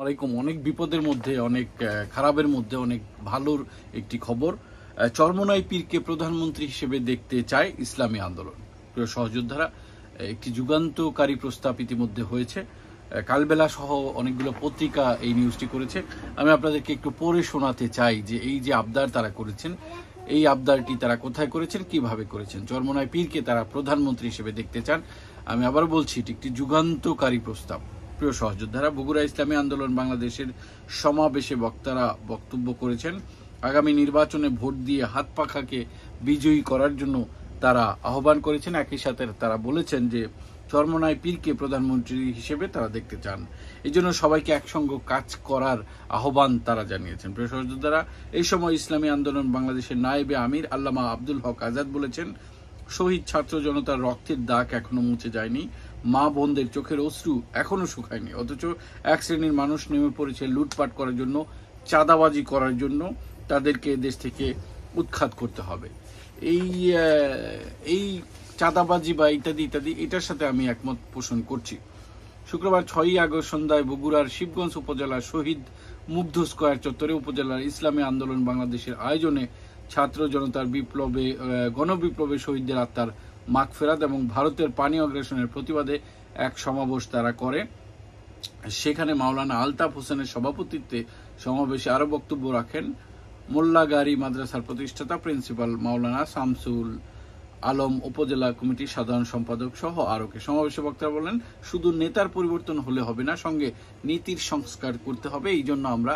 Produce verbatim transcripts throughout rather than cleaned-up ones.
আলাইকুম। অনেক বিপদের মধ্যে, অনেক খারাপের মধ্যে অনেক ভালোর একটি খবর। চরমোনাই পীরকে প্রধানমন্ত্রী হিসেবে দেখতে চায় ইসলামী আন্দোলন। প্রিয় সহযোদ্ধারা, একটি যুগান্তকারী প্রস্তাব ইতিমধ্যে হয়েছে। কালবেলা সহ অনেকগুলো পত্রিকা এই নিউজটি করেছে। আমি আপনাদেরকে একটু পড়ে শোনাতে চাই যে এই যে আবদার তারা করেছেন, এই আবদারটি তারা কোথায় করেছেন, কিভাবে করেছেন। চরমোনাই পীরকে তারা প্রধানমন্ত্রী হিসেবে দেখতে চান। আমি আবার বলছি, এটি একটি যুগান্তকারী প্রস্তাব। প্রিয় সহযোদ্ধারা, বগুড়া ইসলামী আন্দোলন বাংলাদেশের সমাবেশে বক্তারা বক্তব্য করেছেন। আগামী নির্বাচনে ভোট দিয়ে হাত পাখাকে বিজয়ী করার জন্য তারা আহ্বান করেছেন। একই সাথে তারা বলেছেন যে চরমোনাই পীরকে প্রধানমন্ত্রী হিসেবে তারা দেখতে চান। এই জন্য সবাইকে একসঙ্গে কাজ করার আহ্বান তারা জানিয়েছেন। প্রিয় সহযোদ্ধারা, এই সময় ইসলামী আন্দোলন বাংলাদেশের নায়েবে আমির আল্লামা আব্দুল হক আজাদ বলেছেন, শহীদ ছাত্র জনতার রক্তের দাগ এখনো মুছে যায়নি, মা বোনদের চোখের অশ্রু এখনো শুকায়নি, অথচ এক শ্রেণীর মানুষ নেমে পড়েছে লুটপাট করার জন্য, চাঁদাবাজি করার জন্য। তাদেরকে দেশ থেকে উৎখাত করতে হবে। এই এই চাঁদাবাজি বা ইত্যাদি ইত্যাদি এটার সাথে আমি একমত পোষণ করছি। শুক্রবার ছয়ই আগস্ট সন্ধ্যায় বগুড়ার শিবগঞ্জ উপজেলার শহীদ মুগ্ধ স্কয়ার চত্বরে উপজেলার ইসলামী আন্দোলন বাংলাদেশের আয়োজনে ছাত্র জনতার বিপ্লবে গণবিপ্লবে শহীদদের আত্মার মাগফিরাত এবং ভারতের পানি অগ্রাসনের প্রতিবাদে এক সমাবেশ তারা করে। সেখানে মাওলানা আলতাফ হোসেনের সভাপতিত্বে সমাবেশে আরো বক্তব্য রাখেন মোল্লাগাড়ি মাদ্রাসার প্রতিষ্ঠাতা প্রিন্সিপাল মাওলানা শামসুল আলম, উপজেলা কমিটির সাধারণ সম্পাদক সহ আরোকে। সমাবেশে বক্তারা বলেন, শুধু নেতার পরিবর্তন হলে হবে না, সঙ্গে নীতির সংস্কার করতে হবে। এই জন্য আমরা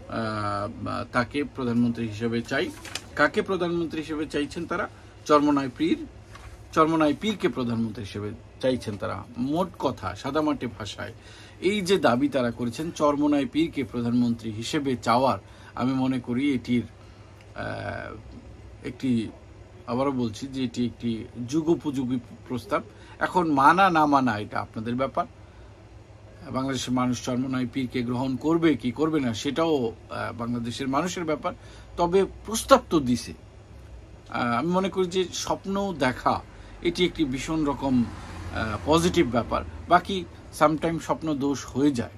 তাকে প্রধানমন্ত্রী হিসেবে চাই। কাকে প্রধানমন্ত্রী হিসেবে চাইছেন তারা? চরমোনাই পীর চরমোনাই পীরকে প্রধানমন্ত্রী হিসেবে চাইছেন তারা। মোট কথা, সাদামাটি ভাষায় এই যে দাবি তারা করেছেন চরমোনাই পীরকে প্রধানমন্ত্রী হিসেবে চাওয়ার, আমি মনে করি এটির একটি, আবারও বলছি যে এটি একটি যুগোপযোগী প্রস্তাব। এখন মানা না মানা এটা আপনাদের ব্যাপার। বাংলাদেশের মানুষ চরমোনাই পীরকে গ্রহণ করবে কি করবে না সেটাও বাংলাদেশের মানুষের ব্যাপার। তবে প্রস্তাব তো দিছে। আমি মনে করি যে স্বপ্ন দেখা এটি একটি ভীষণ রকম পজিটিভ ব্যাপার। বাকি সামটাইম স্বপ্ন দোষ হয়ে যায়,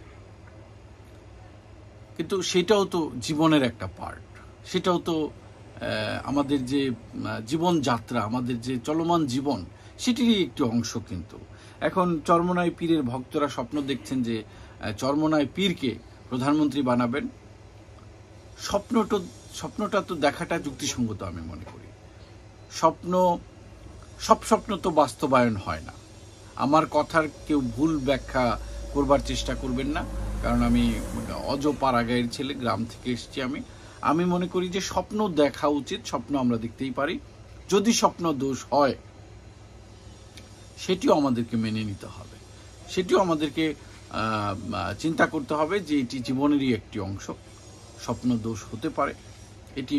কিন্তু সেটাও তো জীবনের একটা পার্ট। সেটাও তো আমাদের যে জীবনযাত্রা, আমাদের যে চলমান জীবন, সেটিরই একটি অংশ। কিন্তু এখন চরমোনাই পীরের ভক্তরা স্বপ্ন দেখছেন যে চরমোনাই পীরকে প্রধানমন্ত্রী বানাবেন। স্বপ্নটা স্বপ্নটা তো দেখাটা যুক্তিসঙ্গত আমি মনে করি। স্বপ্ন, সব স্বপ্ন তো বাস্তবায়ন হয় না। আমার কথার কেউ ভুল ব্যাখ্যা করবার চেষ্টা করবেন না, কারণ আমি অজ পাড়াগাঁয়ের ছেলে, গ্রাম থেকে এসেছি। আমি আমি মনে করি যে স্বপ্ন দেখা উচিত, স্বপ্ন আমরা দেখতেই পারি। যদি স্বপ্ন দোষ হয় সেটিও আমাদেরকে মেনে নিতে হবে, সেটিও আমাদেরকে চিন্তা করতে হবে যে এটি জীবনেরই একটি অংশ। স্বপ্ন দোষ হতে পারে, এটি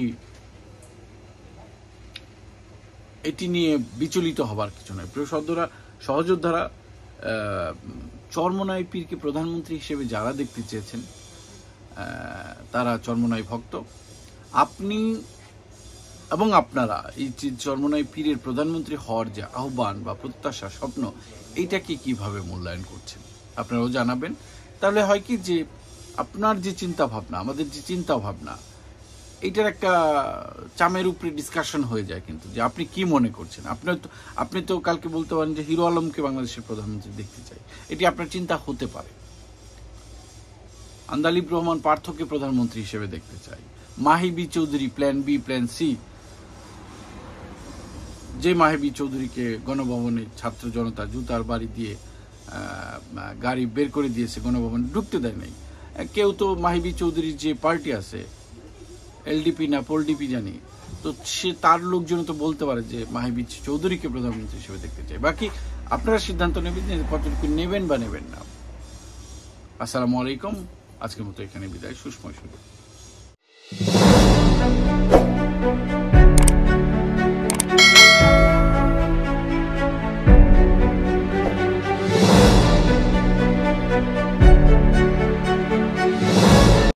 এটি নিয়ে বিচলিত হবার কিছু নয়। প্রিয় সহযোদ্ধারা সহযোদ্ধারা চরমোনাই পীরকে প্রধানমন্ত্রী হিসেবে যারা দেখতে চেয়েছেন তারা চরমোনাই ভক্ত। আপনি এবং আপনারা এই চরমোনাই পীরের প্রধানমন্ত্রী হওয়ার যে আহ্বান বা প্রত্যাশা, স্বপ্ন, এইটাকে কিভাবে মূল্যায়ন করছেন আপনারাও জানাবেন। তাহলে হয় কি যে আপনার যে চিন্তা ভাবনা, আমাদের যে চিন্তা ভাবনা, এইটার একটা চামের উপরে ডিসকাশন হয়ে যায়। কিন্তু যে আপনি কি মনে করছেন, আপনার তো আপনি তো কালকে বলতে পারেন যে হিরো আলমকে বাংলাদেশের প্রধানমন্ত্রী দেখতে চাই, এটি আপনার চিন্তা হতে পারে। আন্দালিব রহমান পার্থকে প্রধানমন্ত্রী হিসেবে দেখতে চাই। Mahibi Chowdhury plan B, plan C, যে মাহিবি চৌধুরীকে গণভবনে ছাত্র জনতা জুতার বাড়ি দিয়ে গাড়ি বের করে দিয়েছে, গণভবনে ঢুকতে দেয় নাই। কেউ তো মাহিবি চৌধুরীর যে পার্টি আছে, এলডিপি না পোলডিপি জানি, তো সে তার লোকজন তো বলতে পারে যে মাহিবি চৌধুরীকে প্রধানমন্ত্রী হিসেবে দেখতে চাই। বাকি আপনারা সিদ্ধান্ত নেবেন যে কতটুকু নেবেন বা নেবেন না। আসসালামু আলাইকুম। আজকের মতো এখানে বিদায়। সুসময় শুরু।